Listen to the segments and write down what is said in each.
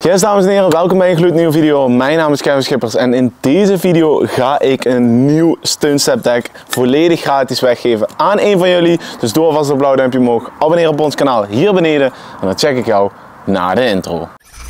Yes, dames en heren, welkom bij een gloednieuwe video. Mijn naam is Kevin Schippers en in deze video ga ik een nieuw Stuntstep deck volledig gratis weggeven aan een van jullie. Dus doe alvast een blauw duimpje omhoog, abonneer op ons kanaal hier beneden en dan check ik jou na de intro.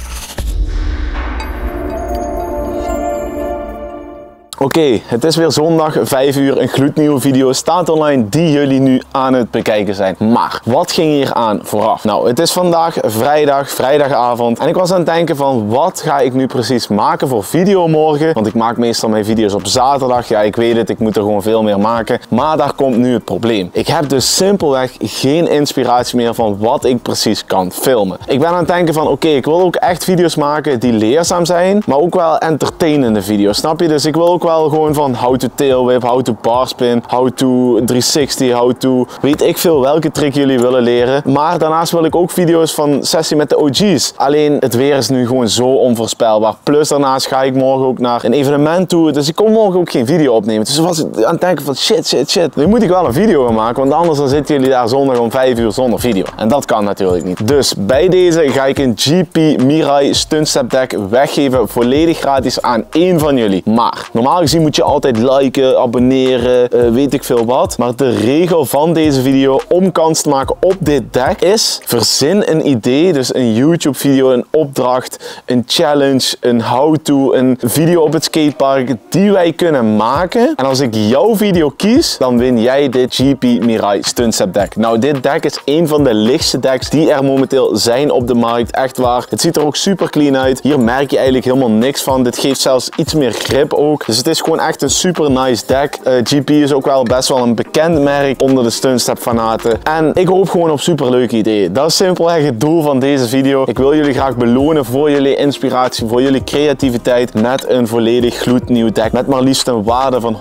Oké, het is weer zondag, 5 uur, een gloednieuwe video staat online die jullie nu aan het bekijken zijn. Maar, wat ging hier aan vooraf? Nou, het is vandaag vrijdagavond en ik was aan het denken van wat ga ik nu precies maken voor video morgen? Want ik maak meestal mijn video's op zaterdag, ja ik weet het, ik moet er gewoon veel meer maken. Maar daar komt nu het probleem. Ik heb dus simpelweg geen inspiratie meer van wat ik precies kan filmen. Ik ben aan het denken van oké, ik wil ook echt video's maken die leerzaam zijn, maar ook wel entertainende video's, snap je? Dus ik wil ook wel gewoon van how to tailwhip, how to barspin, how to 360, how to weet ik veel welke trick jullie willen leren. Maar daarnaast wil ik ook video's van sessie met de OG's. Alleen het weer is nu gewoon zo onvoorspelbaar. Plus daarnaast ga ik morgen ook naar een evenement toe. Dus ik kon morgen ook geen video opnemen. Dus was ik aan het denken van shit. Nu moet ik wel een video gaan maken. Want anders dan zitten jullie daar zondag om 5 uur zonder video. En dat kan natuurlijk niet. Dus bij deze ga ik een GP Mirai Stuntstep deck weggeven. Volledig gratis aan één van jullie. Maar normaal gezien moet je altijd liken, abonneren, weet ik veel wat. Maar de regel van deze video om kans te maken op dit deck is: verzin een idee, dus een YouTube video, een opdracht, een challenge, een how-to, een video op het skatepark die wij kunnen maken. En als ik jouw video kies, dan win jij dit GP Mirai Stuntstep deck. Nou, dit deck is een van de lichtste decks die er momenteel zijn op de markt. Echt waar. Het ziet er ook super clean uit. Hier merk je eigenlijk helemaal niks van. Dit geeft zelfs iets meer grip ook. Dus het is gewoon echt een super nice deck. GP is ook wel best wel een bekend merk onder de Stuntstep fanaten. En ik hoop gewoon op super leuke ideeën. Dat is simpelweg het doel van deze video. Ik wil jullie graag belonen voor jullie inspiratie, voor jullie creativiteit met een volledig gloednieuw deck. Met maar liefst een waarde van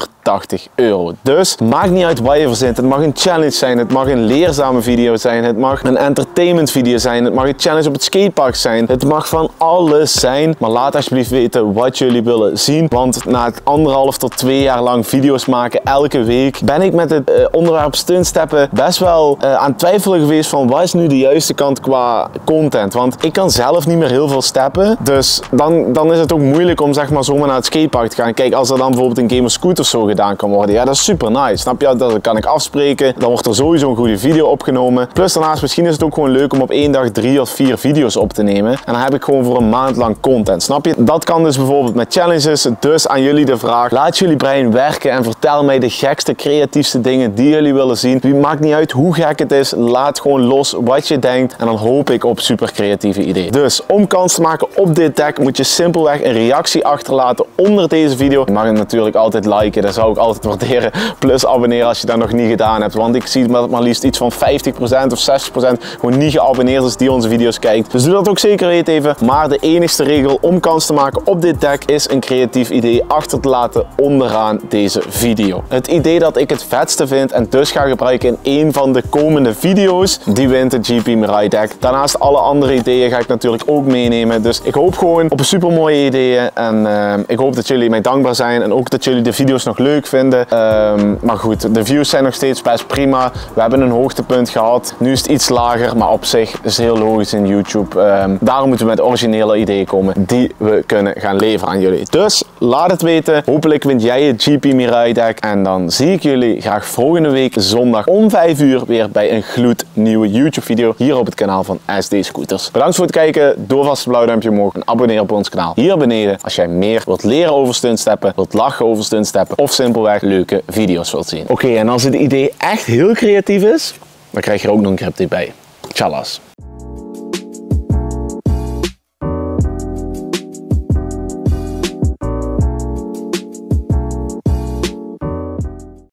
€180. Dus maakt niet uit wat je verzint. Het mag een challenge zijn, het mag een leerzame video zijn, het mag een entertainment video zijn, het mag een challenge op het skatepark zijn. Het mag van alles zijn. Maar laat alsjeblieft weten wat jullie willen zien. Want na het 1,5 tot 2 jaar lang video's maken elke week, ben ik met het onderwerp stuntsteppen best wel aan het twijfelen geweest van wat is nu de juiste kant qua content. Want ik kan zelf niet meer heel veel steppen. Dus dan is het ook moeilijk om zeg maar zomaar naar het skatepark te gaan. Kijk, als er dan bijvoorbeeld een Gamer Scooter zo gedaan kan worden, ja dat is super nice. Snap je? Dat kan ik afspreken. Dan wordt er sowieso een goede video opgenomen. Plus daarnaast misschien is het ook gewoon leuk om op één dag 3 of 4 video's op te nemen. En dan heb ik gewoon voor een maand lang content. Snap je? Dat kan dus bijvoorbeeld met challenges. Dus aan jullie de vraag: laat jullie brein werken en vertel mij de gekste, creatiefste dingen die jullie willen zien. Het maakt niet uit hoe gek het is. Laat gewoon los wat je denkt. En dan hoop ik op super creatieve ideeën. Dus om kans te maken op dit deck moet je simpelweg een reactie achterlaten onder deze video. Je mag hem natuurlijk altijd liken. Dat zou ik altijd waarderen. Plus abonneren als je dat nog niet gedaan hebt. Want ik zie dat maar liefst iets van 50% of 60% gewoon niet geabonneerd is die onze video's kijkt. Dus doe dat ook zeker weten even. Maar de enigste regel om kans te maken op dit deck is een creatief idee achter te laten onderaan deze video. Het idee dat ik het vetste vind en dus ga gebruiken in een van de komende video's, die wint het GP Mirai deck. Daarnaast alle andere ideeën ga ik natuurlijk ook meenemen. Dus ik hoop gewoon op super mooie ideeën en ik hoop dat jullie mij dankbaar zijn en ook dat jullie de video's nog leuk vinden. Maar goed, de views zijn nog steeds best prima. We hebben een hoogtepunt gehad. Nu is het iets lager, maar op zich is het heel logisch in YouTube. Daarom moeten we met originele ideeën komen die we kunnen gaan leveren aan jullie. Dus laat het weten. Hopelijk wint jij het GP Mirai deck. En dan zie ik jullie graag volgende week zondag om 5 uur weer bij een gloednieuwe YouTube video hier op het kanaal van SD Scooters. Bedankt voor het kijken. Doe vast een blauw duimpje omhoog en abonneer op ons kanaal hier beneden als jij meer wilt leren over stuntsteppen, wilt lachen over stuntsteppen of simpelweg leuke video's wilt zien. Oké, en als het idee echt heel creatief is, dan krijg je er ook nog een crypto bij. Tjallas.